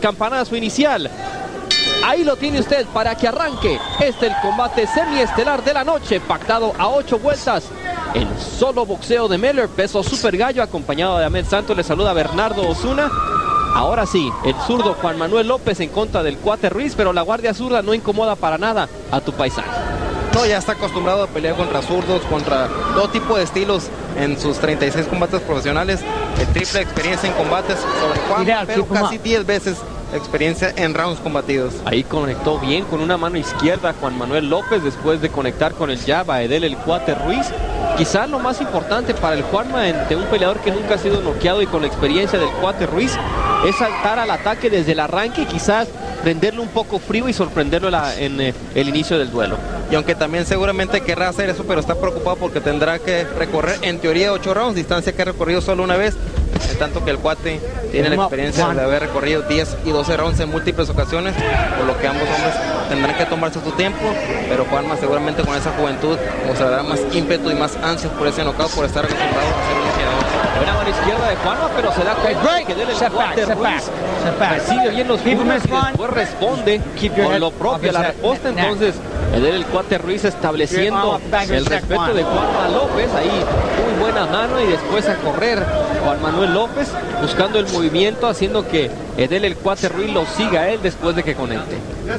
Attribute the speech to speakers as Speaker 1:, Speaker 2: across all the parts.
Speaker 1: campanazo inicial. Ahí lo tiene usted para que arranque el combate semiestelar de la noche, pactado a 8 vueltas. El solo boxeo de Meller, peso super gallo, acompañado de Ahmed Santos. Le saluda Bernardo Osuna. Ahora sí, el zurdo Juan Manuel López en contra del Cuate Ruiz, pero la guardia zurda no incomoda para nada a tu paisano.
Speaker 2: No, ya está acostumbrado a pelear contra zurdos, contra todo tipo de estilos en sus 36 combates profesionales. El triple experiencia en combates sobre Juan, pero casi 10 veces experiencia en rounds combatidos.
Speaker 1: Ahí conectó bien con una mano izquierda Juan Manuel López después de conectar con el jab a Edel el Cuate Ruiz. Quizás lo más importante para el Juanma ante un peleador que nunca ha sido noqueado y con la experiencia del Cuate Ruiz es saltar al ataque desde el arranque y quizás prenderlo un poco frío y sorprenderlo en el inicio del duelo.
Speaker 2: Y aunque también seguramente querrá hacer eso, pero está preocupado porque tendrá que recorrer en teoría 8 rounds, distancia que ha recorrido solo una vez, en tanto que el Cuate tiene la experiencia de haber recorrido 10 y 12 rounds en múltiples ocasiones, por lo que ambos hombres tendrán que tomarse su tiempo, pero Juanma seguramente con esa juventud mostrará más ímpetu y más ansias por ese knockout, por estar acostumbrado a ser un luchador.
Speaker 1: Buena mano izquierda de Juanma, pero se da cuenta que Edel el Cuate Ruiz recibe bien los puños y después responde con lo propio a la respuesta. Entonces Edel el Cuate Ruiz estableciendo el respeto de Juanma López, ahí muy buena mano y después a correr Juan Manuel López buscando el movimiento, haciendo que Edel el Cuate Ruiz lo siga a él después de que conecte.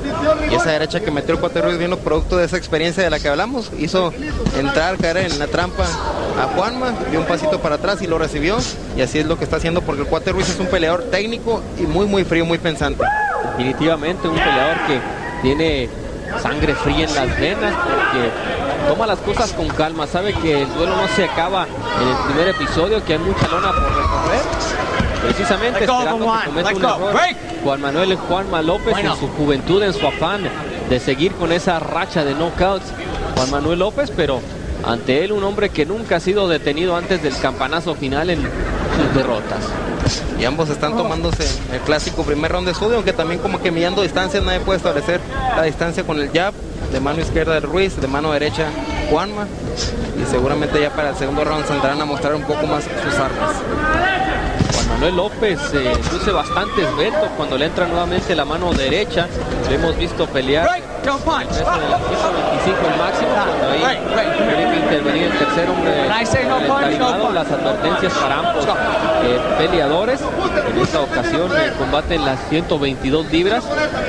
Speaker 2: Y esa derecha que metió el Cuate Ruiz vino producto de esa experiencia de la que hablamos, hizo entrar, caer en la trampa a Juanma, dio un pasito para atrás y lo recibió, y así es lo que está haciendo, porque el Cuate Ruiz es un peleador técnico y muy frío, muy pensante.
Speaker 1: Definitivamente un peleador que tiene sangre fría en las venas, porque toma las cosas con calma, sabe que el duelo no se acaba en el primer episodio, que hay mucha lona por recorrer, precisamente esperando que cometa un error Juanma López en su juventud, en su afán de seguir con esa racha de knockouts. Juan Manuel López, pero ante él un hombre que nunca ha sido detenido antes del campanazo final en sus derrotas.
Speaker 2: Y ambos están tomándose el clásico primer round de estudio, aunque también como que millando distancias, nadie puede establecer la distancia con el jab de mano izquierda de Ruiz, de mano derecha Juanma, y seguramente ya para el segundo round saldrán a mostrar un poco más sus armas.
Speaker 1: Juan Manuel López luce bastante esbelto cuando le entra nuevamente la mano derecha. Lo hemos visto pelear en el peso del 125 el máximo, cuando ahí tiene que intervenir el tercer hombre calmado. Las advertencias para ambos peleadores. En esta ocasión el combate en las 122 libras,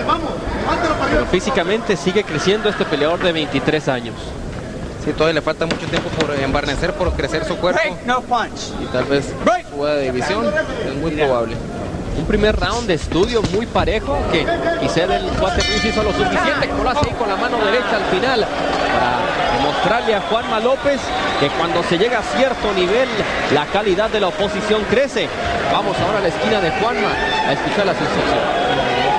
Speaker 1: pero físicamente sigue creciendo este peleador de 23 años.
Speaker 2: Sí, todavía le falta mucho tiempo por embarnecer, por crecer su cuerpo, y tal vez suba de división, es muy probable.
Speaker 1: Un primer round de estudio muy parejo, que quizá el Cuate Ruiz hizo lo suficiente, como lo hace ahí con la mano derecha al final, para demostrarle a Juanma López que cuando se llega a cierto nivel, la calidad de la oposición crece. Vamos ahora a la esquina de Juanma a escuchar las instrucciones.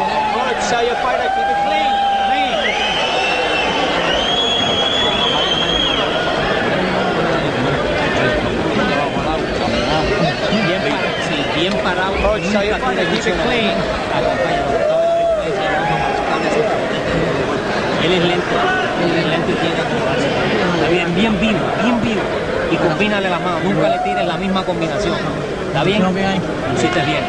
Speaker 3: Bien parado. Él es lento y tiene está bien vivo, y combínale las manos, nunca le tires la misma combinación. ¿Está bien? Lo hiciste bien.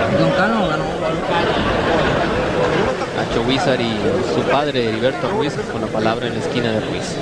Speaker 1: Nacho Huizar y su padre Heriberto Ruiz con la palabra en la esquina de Ruiz.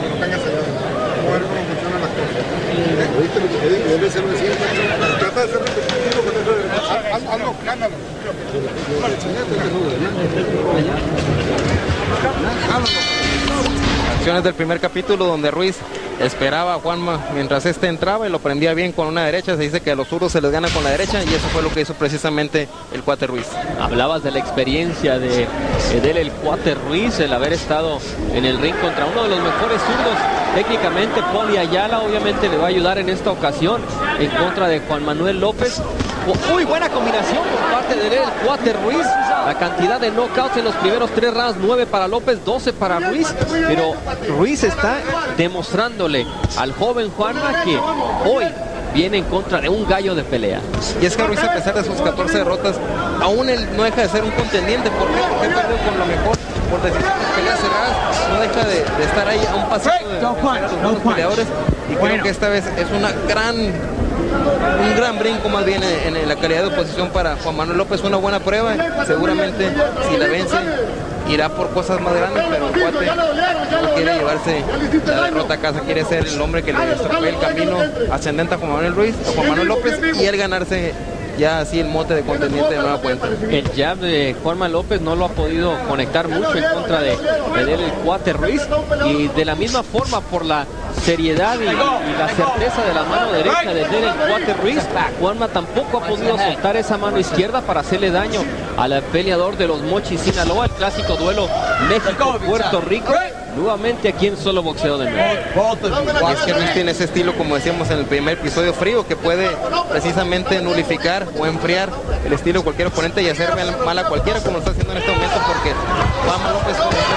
Speaker 2: Acciones del primer capítulo donde Ruiz esperaba a Juanma mientras este entraba y lo prendía bien con una derecha. Se dice que a los zurdos se les gana con la derecha, y eso fue lo que hizo precisamente el Cuate Ruiz.
Speaker 1: Hablabas de la experiencia de Edel el Cuate Ruiz, el haber estado en el ring contra uno de los mejores zurdos técnicamente. Poli Ayala obviamente le va a ayudar en esta ocasión en contra de Juan Manuel López. Muy buena combinación por parte de Edel el Cuate Ruiz. La cantidad de knockouts en los primeros 3 rounds, 9 para López, 12 para Ruiz, pero Ruiz está demostrándole al joven Juanma que hoy viene en contra de un gallo de pelea.
Speaker 2: Y es que Ruiz, a pesar de sus 14 derrotas, aún él no deja de ser un contendiente. ¿Por qué? Porque perdió con lo mejor, por decisiones, peleas cerradas, no deja de estar ahí a un pasito de los peleadores. Y creo que esta vez es una gran un gran brinco más bien en la calidad de oposición para Juan Manuel López. Una buena prueba, seguramente si la vence irá por cosas más grandes, pero el cuate no quiere llevarse la derrota a casa, quiere ser el hombre que le estropee el camino ascendente a Juan Manuel López, y él ganarse ya así el mote de contendiente de nueva cuenta.
Speaker 1: El jab de Juanma López no lo ha podido conectar mucho en contra de él, el cuate Ruiz, y de la misma forma por la seriedad y la certeza de la mano derecha de el cuate Ruiz, Juanma tampoco ha podido soltar esa mano izquierda para hacerle daño al peleador de los Mochis, Sinaloa. El clásico duelo México-Puerto Rico, nuevamente aquí en Solo Boxeo de nuevo.
Speaker 2: Y es que Ruiz tiene ese estilo, como decíamos en el primer episodio, frío, que puede precisamente nulificar o enfriar el estilo de cualquier oponente y hacer mal a cualquiera, como lo está haciendo en este momento, porque Juanma López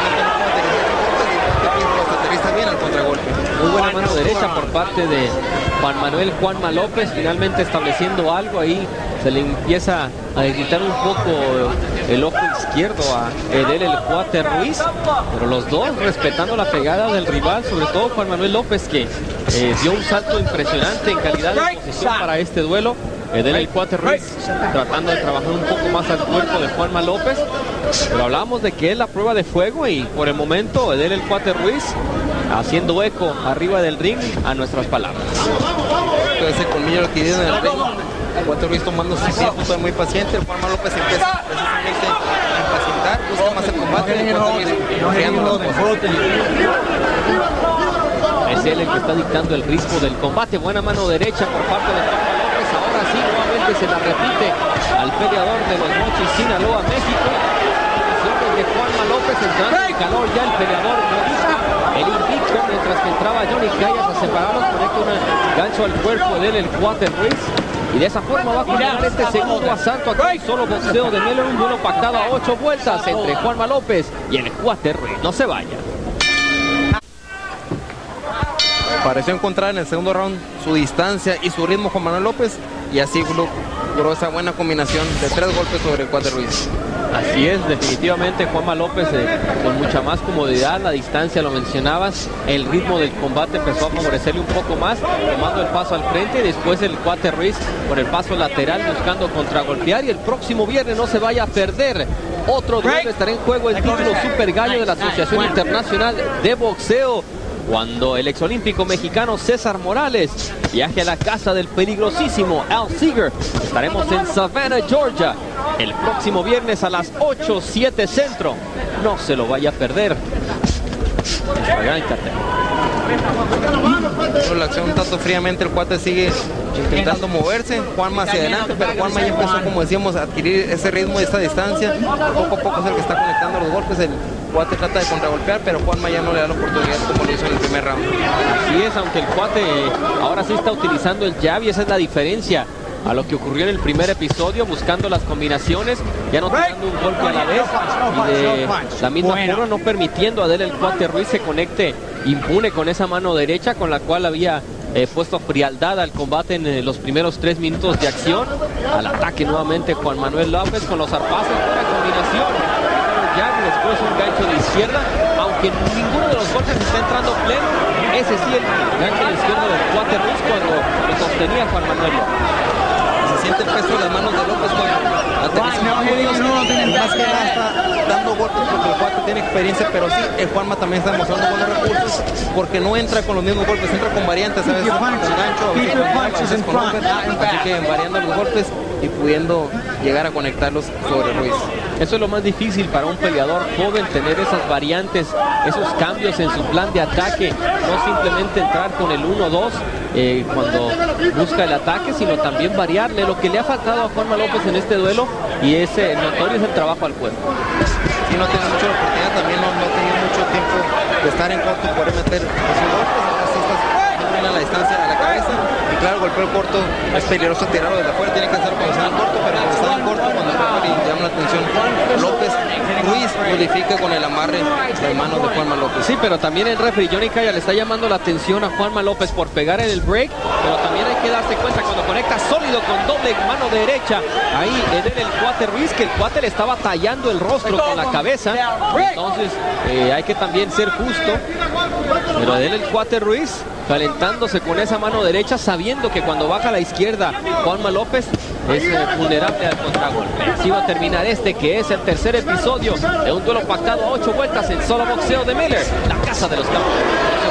Speaker 2: aterriza bien al contragolpe.
Speaker 1: Muy buena mano derecha por parte de Juan Manuel Juanma López, finalmente estableciendo algo ahí. Se le empieza a irritar un poco el ojo izquierdo a Edel el cuate Ruiz, pero los dos respetando la pegada del rival, sobre todo Juan Manuel López, que dio un salto impresionante en calidad de posición para este duelo. Edel el cuate Ruiz tratando de trabajar un poco más al cuerpo de Juanma López, pero hablábamos de que es la prueba de fuego, y por el momento Edel el cuate Ruiz haciendo eco arriba del ring a nuestras palabras.
Speaker 2: Todo ese colmillo que tiene en el ring, el cuate Ruiz tomando su tiempo, todo muy paciente. El Juanma López empieza precisamente a impacientar, busca más el combate, el cuate Ruiz enfriando los ojos.
Speaker 1: Es él el que está dictando el ritmo del combate. Buena mano derecha por parte de Juanma López. Ahora sí, nuevamente se la repite al peleador de los Mochis, Sinaloa, México. De Juanma López entrando en calor ya el peleador modista, el invicto, mientras que entraba Johnny Callas a separarlos, conecta un gancho al cuerpo de él, el cuate Ruiz, y de esa forma va a culminar este segundo asalto aquí en Solo Boxeo de Nuevo, un duelo pactado a 8 vueltas entre Juanma López y el cuate Ruiz. No se vaya.
Speaker 2: Pareció encontrar en el segundo round su distancia y su ritmo Juan Manuel López, y así logró esa buena combinación de 3 golpes sobre el cuate Ruiz.
Speaker 1: Así es, definitivamente Juanma López con mucha más comodidad, la distancia lo mencionabas, el ritmo del combate empezó a favorecerle un poco más, tomando el paso al frente, y después el cuate Ruiz con el paso lateral buscando contragolpear. Y el próximo viernes no se vaya a perder otro duelo, estará en juego el título Super Gallo de la Asociación Internacional de Boxeo, cuando el exolímpico mexicano César Morales viaje a la casa del peligrosísimo Al Seeger. Estaremos en Savannah, Georgia, el próximo viernes a las 8:07 centro. No se lo vaya a perder.
Speaker 2: La acción un tanto fríamente, el cuate sigue intentando moverse, Juanma hacia adelante, pero Juanma ya empezó, como decíamos, a adquirir ese ritmo y esta distancia. Poco a poco es el que está conectando los golpes. El cuate trata de contragolpear, pero Juanma ya no le da la oportunidad como lo hizo en el primer round.
Speaker 1: Así es, aunque el cuate ahora sí está utilizando el jab, y esa es la diferencia a lo que ocurrió en el primer episodio, buscando las combinaciones, ya no tirando un golpe a la vez, y de la misma forma no permitiendo a el cuate Ruiz se conecte impune con esa mano derecha con la cual había puesto frialdad al combate en los primeros 3 minutos de acción. Al ataque nuevamente Juan Manuel López con los zarpazos, buena combinación, ya después un gancho de izquierda, aunque ninguno de los golpes está entrando pleno. Ese sí, el gancho de izquierda del cuate Ruiz cuando lo sostenía Juan Manuel López.
Speaker 2: Siente el peso de las manos de López más que nada está dando golpes porque el cuate tiene experiencia, pero sí, el Juanma también está demostrando buenos recursos porque no entra con los mismos golpes, entra con variantes, ¿sabes? Con gancho, a veces con golpes, así que variando los golpes y pudiendo llegar a conectarlos sobre Ruiz.
Speaker 1: Eso es lo más difícil para un peleador joven, tener esas variantes, esos cambios en su plan de ataque, no simplemente entrar con el 1-2 cuando busca el ataque, sino también variarle. Lo que le ha faltado a Juanma López en este duelo, y ese notorio, es el trabajo al cuerpo.
Speaker 2: Sí, no tiene mucha oportunidad, también no ha tenido mucho tiempo de estar en corto y poder meter esos golpes. Así estás a la distancia a la cabeza, y claro, golpeo corto es peligroso tirarlo desde afuera, tiene que hacer cuando está en corto, pero cuando está en corto, cuando el y llama la atención López, Ruiz modifica con el amarre las manos de Juanma López.
Speaker 1: Sí, pero también el referee Johnny Calla le está llamando la atención a Juanma López por pegar en el break, pero también hay que darse cuenta cuando conecta sólido con doble mano derecha, ahí en el cuate Ruiz, que el cuate le estaba tallando el rostro con la cabeza. Entonces hay que también ser justo, pero el cuate Ruiz calentándose con esa mano derecha, sabiendo que cuando baja a la izquierda Juanma López es vulnerable al contragolpe. Así va a terminar que es el tercer episodio de un duelo pactado a 8 vueltas en Solo Boxeo de Miller, la casa de los campeones.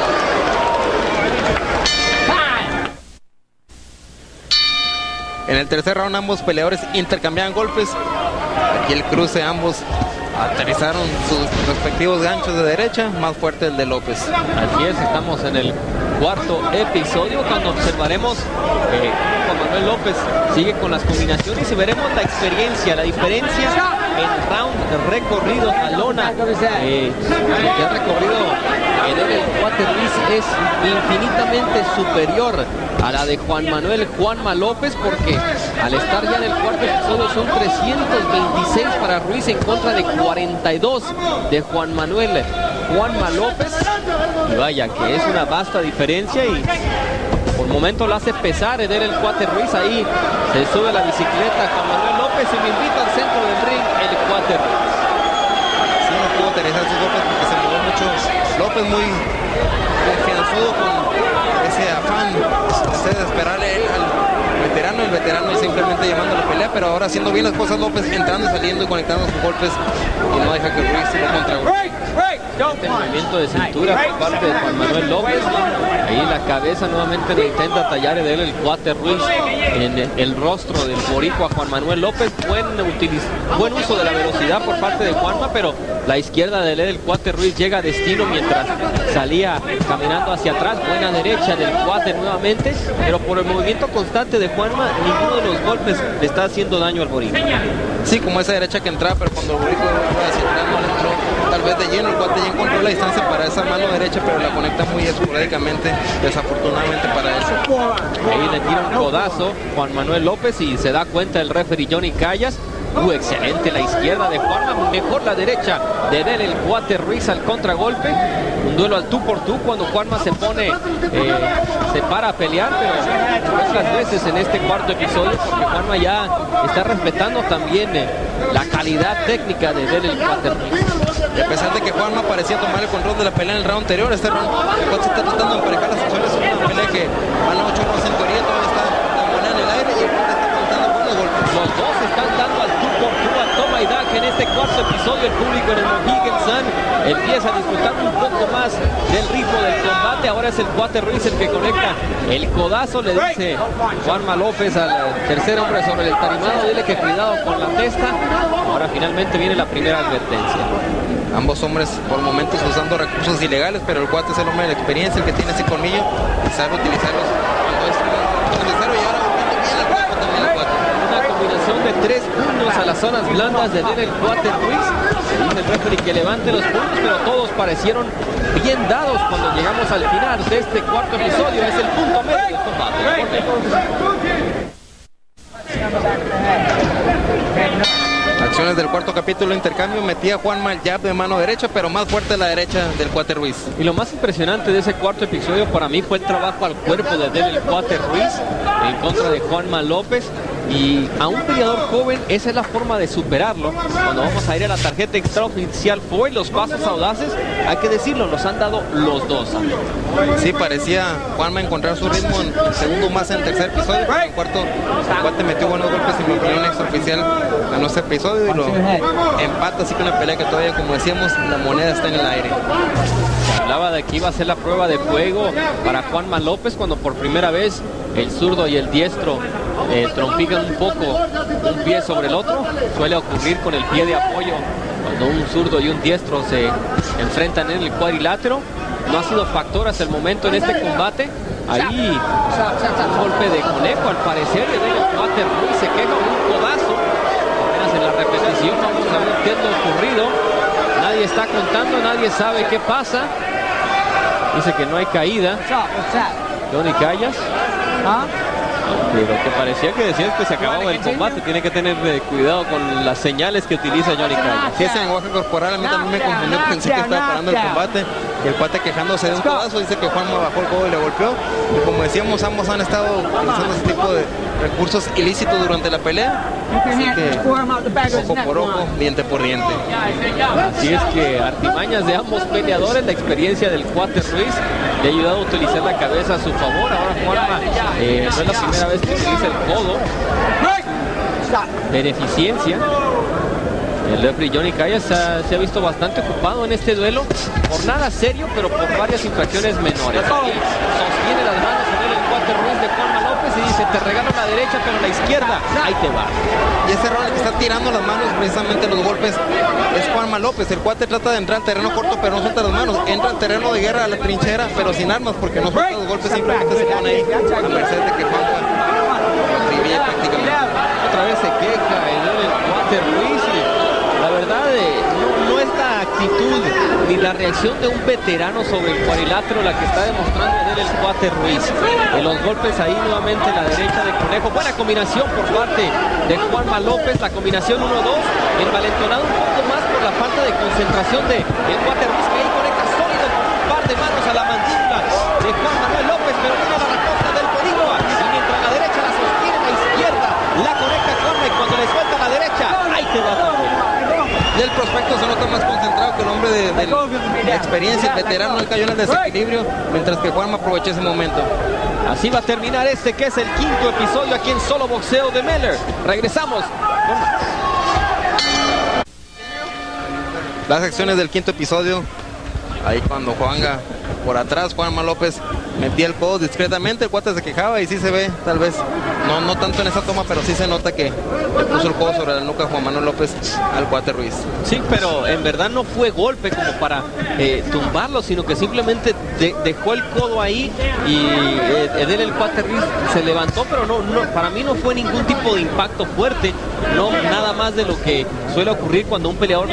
Speaker 2: En el tercer round ambos peleadores intercambiaban golpes. Aquí el cruce, ambos aterrizaron sus respectivos ganchos de derecha, más fuerte el de López.
Speaker 1: Así es, estamos en el cuarto episodio cuando observaremos Juan Manuel López sigue con las combinaciones y veremos la experiencia, la diferencia en round recorrido a lona que ha recorrido el cuate Ruiz es infinitamente superior a la de Juan Manuel Juanma López, porque al estar ya en el cuarto episodio son 326 para Ruiz en contra de 42 de Juan Manuel Juanma López, y vaya que es una vasta diferencia y por momento lo hace pesar el cuate Ruiz. Ahí se sube a la bicicleta Juan Manuel López y lo invita al centro del ring el cuate Ruiz.
Speaker 2: Sí, no pudo utilizar sus golpes porque se movió mucho López, muy confianzudo, con ese afán de desesperarle al veterano, el veterano simplemente llamando a la pelea, pero ahora haciendo bien las cosas López, entrando y saliendo y conectando sus golpes y no deja que Ruiz lo contragolpe.
Speaker 1: Este movimiento de cintura por parte de Juan Manuel López, ahí la cabeza nuevamente le intenta tallar el cuate Ruiz en el rostro del boricua Juan Manuel López. Buen uso de la velocidad por parte de Juanma, pero la izquierda del cuate Ruiz llega a destino mientras salía caminando hacia atrás. Buena derecha del cuate nuevamente, pero por el movimiento constante de Juanma, ninguno de los golpes le está haciendo daño al boricua.
Speaker 2: Sí, como esa derecha que entraba, pero cuando el boricua iba hacia atrás no le entró tal vez de lleno. El cuate ya encontró la distancia para esa mano derecha, pero la conecta muy esporádicamente, desafortunadamente para él.
Speaker 1: Ahí le tira un codazo Juan Manuel López y se da cuenta el referee Johnny Callas. Excelente la izquierda de Juanma, mejor la derecha de el cuate Ruiz al contragolpe. Un duelo al tú por tú cuando Juanma se pone, se para a pelear, pero otras veces en este cuarto episodio, porque Juanma ya está respetando también la calidad técnica de el cuate Ruiz.
Speaker 2: Y a pesar de que Juanma parecía tomar el control de la pelea en el round anterior, este round el cuate está tratando de emparejar las acciones. Es una pelea que van a 8 rounds en teoría, todavía está la moneda en el aire y el cuate está contando buenos golpes.
Speaker 1: Los dos están dando al tú por tú, a toma y daca en este cuarto episodio. El público en el Mohegan Sun empieza a disfrutar un poco más del ritmo del combate. Ahora es el cuate Ruiz el que conecta el codazo, le dice Juanma López al tercer hombre sobre el tarimado, dile que cuidado con la testa. Ahora finalmente viene la primera advertencia.
Speaker 2: Ambos hombres por momentos usando recursos ilegales, pero el cuate es el hombre de la experiencia, el que tiene ese colmillo y sabe utilizarlos cuando es necesario. Y ahora volviendo bien al cuerpo también el cuate.
Speaker 1: Una combinación de 3 puños a las zonas blandas de el cuate Ruiz. Se dice el referee que levante los puños, pero todos parecieron bien dados cuando llegamos al final de este cuarto episodio. Es el punto medio del combate.
Speaker 2: Acciones del cuarto capítulo, intercambio, metía Juanma el jab de mano derecha, pero más fuerte la derecha del cuate Ruiz.
Speaker 1: Y lo más impresionante de ese cuarto episodio para mí fue el trabajo al cuerpo de el cuate Ruiz en contra de Juanma López. Y a un peleador joven esa es la forma de superarlo. Cuando vamos a ir a la tarjeta extraoficial fue los pasos audaces, hay que decirlo, los han dado los dos.
Speaker 2: Sí, parecía Juanma encontrar su ritmo en el segundo más en el tercer episodio, pero en el cuarto el cuate metió buenos golpes y mi opinión extraoficial ganó este episodio y lo empata, así que una pelea que todavía, como decíamos, la moneda está en el aire.
Speaker 1: Se hablaba de que iba a ser la prueba de fuego para Juanma López cuando por primera vez el zurdo y el diestro trompican un poco un pie sobre el otro. Suele ocurrir con el pie de apoyo cuando un zurdo y un diestro se enfrentan en el cuadrilátero. No ha sido factor hasta el momento en este combate. Ahí un golpe de conejo al parecer de el cuate Ruiz, se queja un codazo. Apenas en la repetición vamos a ver qué es lo ocurrido. Nadie está contando, nadie sabe qué pasa. Dice que no hay caída. Johnny Callas. Lo que parecía que decía es que se acababa el combate. Tiene que tener cuidado con las señales que utiliza Johnny Callas.
Speaker 2: Sí, ese lenguaje corporal a mí también me confundió. Pensé que estaba parando el combate. y el cuate quejándose de un codazo, dice que Juanma bajó el codo y le golpeó. Y como decíamos, ambos han estado utilizando ese tipo de recursos ilícitos durante la pelea, así que ojo por ojo, diente por diente.
Speaker 1: Así es que artimañas de ambos peleadores, la experiencia del cuate Ruiz le ha ayudado a utilizar la cabeza a su favor. Ahora Juanma no es la primera vez que utiliza el codo en eficiencia. El referee Johnny Callas se ha visto bastante ocupado en este duelo, por nada serio, pero por varias infracciones menores. Aquí sostiene las manos en el cuate Ruiz de Juanma López y dice: te regalo la derecha, pero la izquierda, ahí te va.
Speaker 2: Y ese error que está tirando las manos, precisamente los golpes, es Juanma López. El cuate trata de entrar al terreno corto, pero no suelta las manos. Entra al terreno de guerra, a la trinchera, pero sin armas, porque no suelta los golpes, simplemente se pone ahí a merced de que Juanma lo atribye prácticamente.
Speaker 1: Otra vez se queja el cuate Ruiz y la verdad no es la actitud ni la reacción de un veterano sobre el cuadrilátero la que está demostrando en él el cuate Ruiz. En los golpes ahí nuevamente la derecha de Conejo. Buena combinación por parte de Juanma López. La combinación 1-2. Envalentonado un poco más por la falta de concentración de el cuate Ruiz, que ahí conecta sólido con un par de manos a la mandíbula de Juan Manuel López, pero no la respuesta del peligro. Y mientras la derecha la sostiene, la izquierda la conecta Juanma, y cuando le suelta la derecha, ahí te va.
Speaker 2: Y el prospecto se nota más concentrado que el hombre de la experiencia. El veterano él cayó en el desequilibrio, mientras que Juanma aprovechó ese momento.
Speaker 1: Así va a terminar este, que es el quinto episodio aquí en Solo Boxeo de Meller. Regresamos con más.
Speaker 2: Las acciones del quinto episodio, ahí cuando Juanga por atrás, Juanma López metía el codo discretamente, el cuate se quejaba y sí se ve, tal vez, no tanto en esa toma, pero sí se nota que le puso el codo sobre la nuca Juan Manuel López al cuate Ruiz.
Speaker 1: Sí, pero en verdad no fue golpe como para tumbarlo, sino que simplemente dejó el codo ahí y el cuate Ruiz se levantó, pero no, para mí no fue ningún tipo de impacto fuerte, no nada más de lo que suele ocurrir cuando un peleador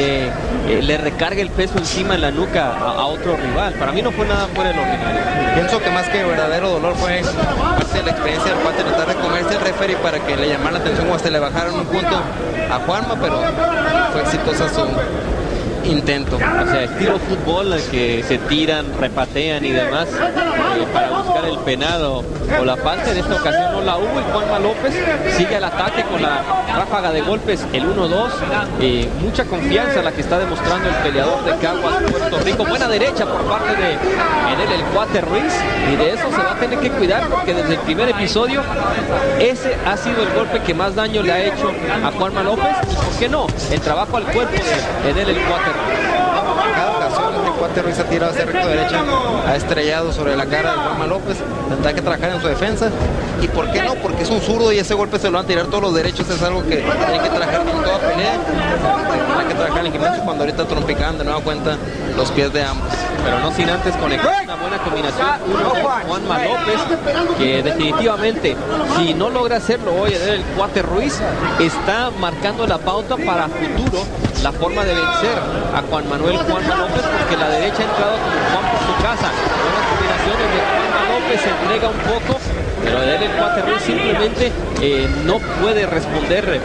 Speaker 1: le recarga el peso encima en la nuca a otro rival. Para mí no fue nada fuera de lo ordinario.
Speaker 2: Pienso que más que verdadero dolor fue parte de la experiencia del cuate tratar de comerse el referee para que le llamara la atención o hasta le bajaron un punto a Juanma, pero fue exitosa su intento.
Speaker 1: O sea, estilo fútbol, que se tiran, repatean y demás para buscar el penado o la falta. En esta ocasión no la hubo y Juanma López sigue al ataque con la ráfaga de golpes, el 1-2. Mucha confianza la que está demostrando el peleador de Caguas, Puerto Rico. Buena derecha por parte de el cuate Ruiz, y de eso se va a tener que cuidar, porque desde el primer episodio ese ha sido el golpe que más daño le ha hecho a Juanma López. Y por qué no, el trabajo al cuerpo de el cuate Ruiz.
Speaker 2: En cada ocasión el cuate Ruiz ha tirado hacia recto derecha, ha estrellado sobre la cara de Juanma López. Tendrá que trabajar en su defensa. ¿Y por qué no? Porque es un zurdo y ese golpe se lo van a tirar todos los derechos. Es algo que tiene que trabajar en toda pelea. Hay que trabajar en el gimnasio cuando ahorita trompicaban de nueva cuenta los pies de ambos.
Speaker 1: Pero no sin antes conectar una buena combinación Juanma López, que definitivamente, si no logra hacerlo hoy el cuate Ruiz, está marcando la pauta para futuro, la forma de vencer a Juan Manuel López, porque la derecha ha entrado como Juan por su casa. Buenas combinaciones de Juanma López, se entrega un poco, pero el cuate Ruiz simplemente no puede responder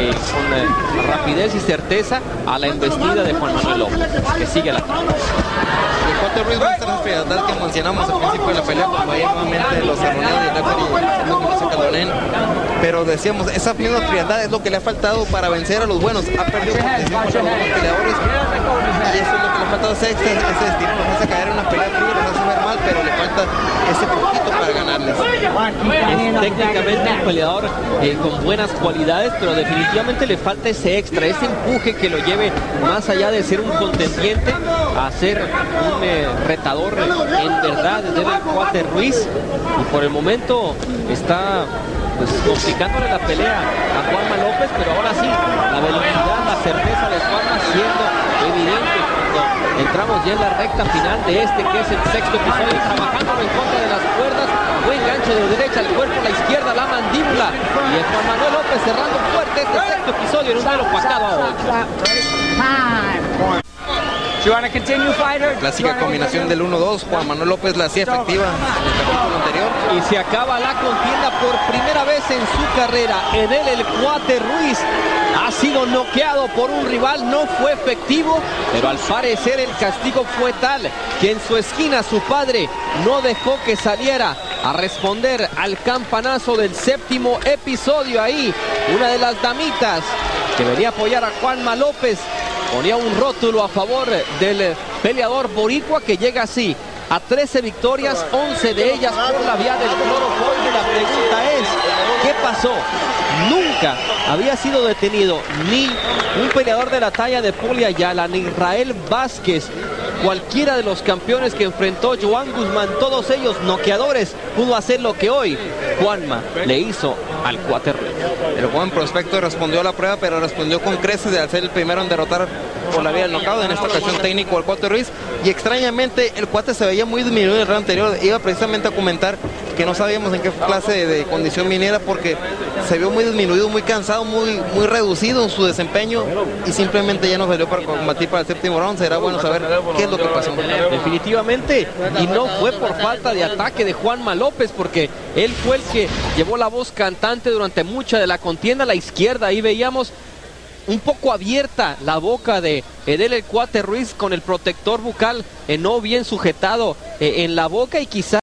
Speaker 1: con rapidez y certeza a la embestida de Juan Manuel López, que sigue la
Speaker 2: el cuate Ruiz va a estar la frialdad que mencionamos al principio de la pelea, cuando ahí nuevamente los arroneos y el referee, pero decíamos, esa misma frialdad es lo que le ha faltado para vencer a los buenos. Ha perdido condición contra los buenos peleadores y eso es lo que le ha faltado, ese estilo nos hace caer en una pelea fría, nos hace ver mal, pero le falta ese poquito para ganarles.
Speaker 1: Es técnicamente un peleador con buenas cualidades, pero definitivamente le falta ese extra, ese empuje que lo lleve más allá de ser un contendiente a ser un retador en verdad desde el cuate Ruiz. Y por el momento está complicándole la pelea a Juanma López, pero ahora sí, la velocidad, la certeza de Juanma siendo evidente cuando entramos ya en la recta final de este, que es el sexto episodio, trabajándolo en contra de las cuerdas. Buen gancho de derecha al cuerpo, la izquierda, la mandíbula, y el Juan Manuel López cerrando fuerte este sexto episodio en un duelo pactado a 8.
Speaker 2: Clásica combinación del 1-2. Juan Manuel López la hacía efectiva en el capítulo anterior.
Speaker 1: Y se acaba la contienda por primera vez en su carrera. Edel el Cuate Ruiz ha sido noqueado por un rival, no fue efectivo, pero al parecer el castigo fue tal que en su esquina su padre no dejó que saliera a responder al campanazo del séptimo episodio. Ahí una de las damitas que venía a apoyar a Juanma López ponía un rótulo a favor del peleador boricua, que llega así a 13 victorias, 11 de ellas por la vía del cloroformo. La pregunta es, ¿qué pasó? Nunca había sido detenido ni un peleador de la talla de Poli Ayala, ni Israel Vázquez, cualquiera de los campeones que enfrentó Joan Guzmán, todos ellos noqueadores, pudo hacer lo que hoy Juanma le hizo al Cuate Ruiz.
Speaker 2: El buen prospecto respondió a la prueba, pero respondió con creces de al ser el primero en derrotar por la vía del knockout, en esta ocasión técnico al Cuate Ruiz. Y extrañamente el Cuate se veía muy disminuido en el round anterior. Iba precisamente a comentar que no sabíamos en qué clase de condición viniera, porque se vio muy disminuido, muy cansado, muy reducido en su desempeño, y simplemente ya no salió para combatir para el séptimo round. Será bueno saber qué es lo que pasó.
Speaker 1: Definitivamente, y no fue por falta de ataque de Juanma López, porque él fue el que llevó la voz cantante durante mucha de la contienda. A la izquierda ahí veíamos un poco abierta la boca de Edel el Cuate Ruiz, con el protector bucal no bien sujetado en la boca, y quizá